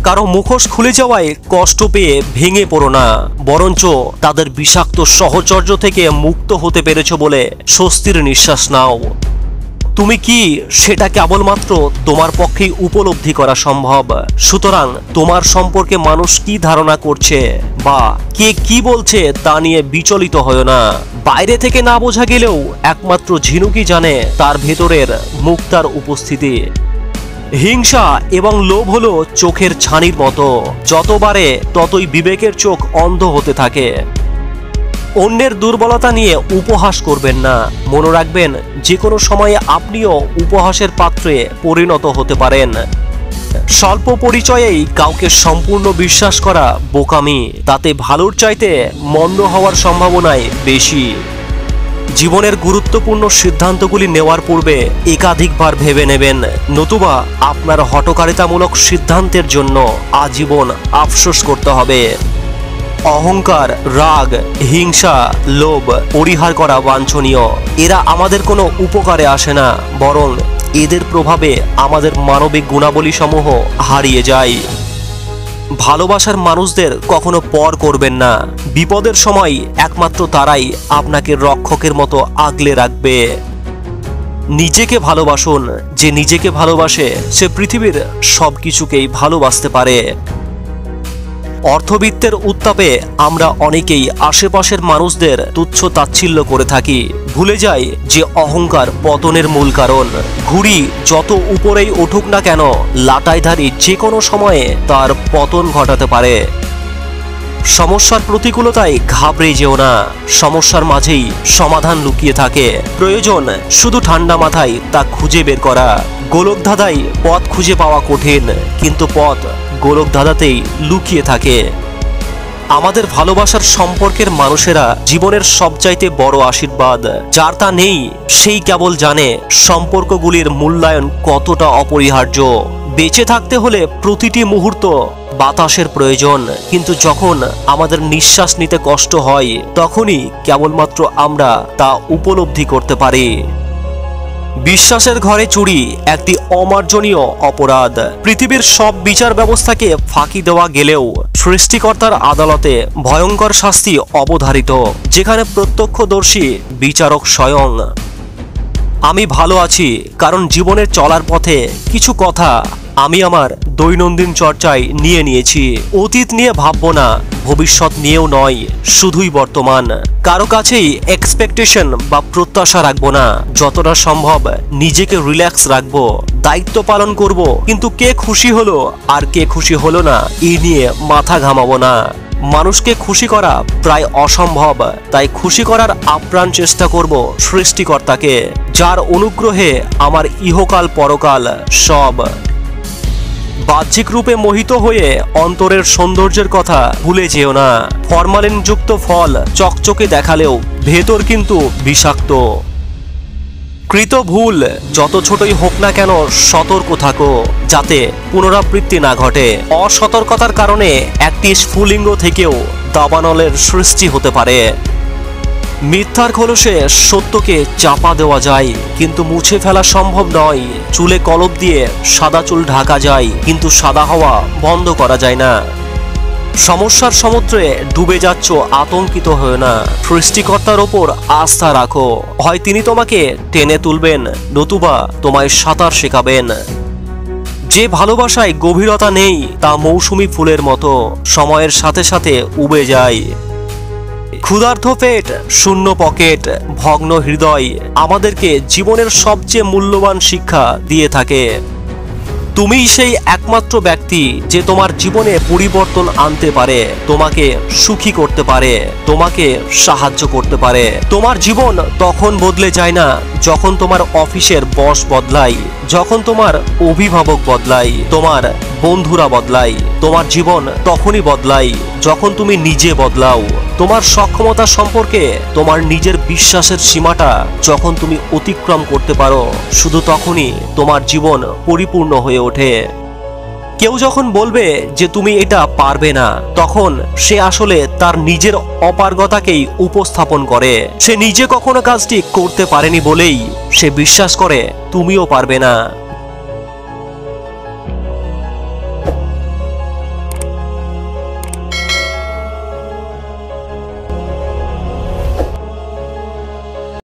কারো মুখোশ খুলে যাওয়ায় কষ্ট পেয়ে ভেঙে পড়ো না, বরঞ্চ তাদের বিষাক্ত সহচর্য থেকে মুক্ত হতে পেরেছো বলে স্বস্তির নিঃশ্বাস নাও। তুমি কি সেটা কেবলমাত্র তোমার পক্ষেই উপলব্ধি করা সম্ভব। সুতরাং তোমার সম্পর্কে মানুষ কি ধারণা করছে বা কে কি বলছে তা নিয়ে বিচলিত হয় না। বাইরে থেকে না বোঝা গেলেও একমাত্র ঝিনুকই জানে তার ভেতরের মুক্তার উপস্থিতি। হিংসা এবং লোভ হলো চোখের ছানির মতো, যত বাড়ে ততই বিবেকের চোখ অন্ধ হতে থাকে। অন্যের দুর্বলতা নিয়ে উপহাস করবেন না। মনে রাখবেন, যে কোনো সময়ে আপনিও উপহাসের পাত্রে পরিণত হতে পারেন। স্বল্প পরিচয়েই কাউকে সম্পূর্ণ বিশ্বাস করা বোকামি, তাতে ভালোর চাইতে মন্দ হওয়ার সম্ভাবনাই বেশি। জীবনের গুরুত্বপূর্ণ সিদ্ধান্তগুলি নেওয়ার পূর্বে একাধিকবার ভেবে নেবেন, নতুবা আপনার হঠকারিতামূলক সিদ্ধান্তের জন্য আজীবন আফসোস করতে হবে। অহংকার, রাগ, হিংসা, লোভ পরিহার করা বাঞ্ছনীয়। এরা আমাদের কোনো উপকারে আসে না, বরং এদের প্রভাবে আমাদের মানবিক গুণাবলীসমূহ হারিয়ে যায়। ভালোবাসার মানুষদের কখনো পর করবেন না। বিপদের সময় একমাত্র তারাই আপনাকে রক্ষকের মতো আগলে রাখবে। নিজেকে ভালোবাসুন। যে নিজেকে ভালোবাসে সে পৃথিবীর সবকিছুকেই ভালোবাসতে পারে। অর্থবিত্তের উত্তাপে আমরা অনেকেই আশেপাশের মানুষদের তুচ্ছ তাচ্ছিল্য করে থাকি, ভুলে যাই যে অহংকার পতনের মূল কারণ। ঘুড়ি যত উপরেই উঠুক না কেন, লাটাইধারী যে কোনো সময়ে তার পতন ঘটাতে পারে। সমস্যার প্রতিকূলতায় ঘাবড়ে যেও না, সমস্যার মাঝেই সমাধান লুকিয়ে থাকে। প্রয়োজন শুধু ঠান্ডা মাথায় তা খুঁজে বের করা। গোলকধাঁধায় পথ খুঁজে পাওয়া কঠিন, কিন্তু পথ গোলকধাঁধাতেই লুকিয়ে থাকে। আমাদের ভালোবাসার সম্পর্কের মানুষেরা জীবনের সবচাইতে বড় আশীর্বাদ। যার তা নেই সেই কেবল জানে সম্পর্কগুলির মূল্যায়ন কতটা অপরিহার্য। বেঁচে থাকতে হলে প্রতিটি মুহূর্ত বাতাসের প্রয়োজন, কিন্তু যখন আমাদের নিঃশ্বাস নিতে কষ্ট হয় তখনই কেবলমাত্র আমরা তা উপলব্ধি করতে পারি। বিশ্বাসের ঘরে চুরি একটি অমার্জনীয় অপরাধ। পৃথিবীর সব বিচার ব্যবস্থাকে ফাঁকি দেওয়া গেলেও সৃষ্টিকর্তার আদালতে ভয়ঙ্কর শাস্তি অবধারিত, যেখানে প্রত্যক্ষদর্শী বিচারক স্বয়ং। আমি ভালো আছি কারণ জীবনের চলার পথে কিছু কথা আমি আমার দৈনন্দিন চর্চায় নিয়ে নিয়েছি। অতীত নিয়ে ভাববো না, ভবিষ্যৎ নিয়েও নয়, শুধুই বর্তমান। কারো কাছেই এক্সপেকটেশন বা প্রত্যাশা রাখবো না। যতটা সম্ভব নিজেকে রিল্যাক্স রাখবো, দায়িত্ব পালন করব, কিন্তু কে খুশি হলো আর কে খুশি হলো না এই নিয়ে মাথা ঘামাবো না। মানুষকে খুশি করা প্রায় অসম্ভব, তাই খুশি করার আপ্রাণ চেষ্টা করব সৃষ্টিকর্তাকে, যার অনুগ্রহে আমার ইহকাল পরকাল সব। বাহ্যিক রূপে মোহিত হয়ে অন্তরের সৌন্দর্যের কথা ভুলে যেও না। ফরমালিনযুক্ত ফল চকচকে দেখালেও ভেতর কিন্তু বিষাক্ত। কৃত ভুল যত ছোটই হোক না কেন সতর্ক থাকো, যাতে পুনরাবৃত্তি না ঘটে। অসতর্কতার কারণে একটি স্ফুলিঙ্গ থেকেও দাবানলের সৃষ্টি হতে পারে। মিথ্যার খোলসে সত্যকে চাপা দেওয়া যায়, কিন্তু মুছে ফেলা সম্ভব নয়। চুলে কলপ দিয়ে সাদা চুল ঢাকা যায়, কিন্তু সাদা হওয়া বন্ধ করা যায় না। সমস্যার সমুদ্রে ডুবে যাচ্ছ, আতঙ্কিত হও না। সৃষ্টিকর্তার ওপর আস্থা রাখো, হয় তিনি তোমাকে টেনে তুলবেন, নতুবা তোমায় সাঁতার শেখাবেন। যে ভালোবাসায় গভীরতা নেই তা মৌসুমী ফুলের মতো, সময়ের সাথে সাথে উবে যায়। ক্ষুধার্ত পেট, শূন্য পকেট, ভগ্ন হৃদয় আমাদেরকে জীবনের সবচেয়ে মূল্যবান শিক্ষা দিয়ে থাকে। তুমিই সেই একমাত্র ব্যক্তি যে তোমার জীবনে পরিবর্তন আনতে পারে, তোমাকে সুখী করতে পারে, তোমাকে সাহায্য করতে পারে। তোমার জীবন তখন বদলে যায় না যখন তোমার অফিসের বস বদলায়, যখন তোমার অভিভাবক বদলায়, তোমার বন্ধুরা বদলায়। তোমার জীবন তখনই বদলায় যখন তুমি নিজে বদলাও। তোমার সক্ষমতা সম্পর্কে তোমার নিজের বিশ্বাসের সীমাটা যখন তুমি অতিক্রম করতে পারো, শুধু তখনই তোমার জীবন পরিপূর্ণ হয়ে ওঠে। কেউ যখন বলবে যে তুমি এটা পারবে না, তখন সে আসলে তার নিজের অপারগতাকেই উপস্থাপন করে। সে নিজে কখনো কাজটি করতে পারেনি বলেই সে বিশ্বাস করে তুমিও পারবে না।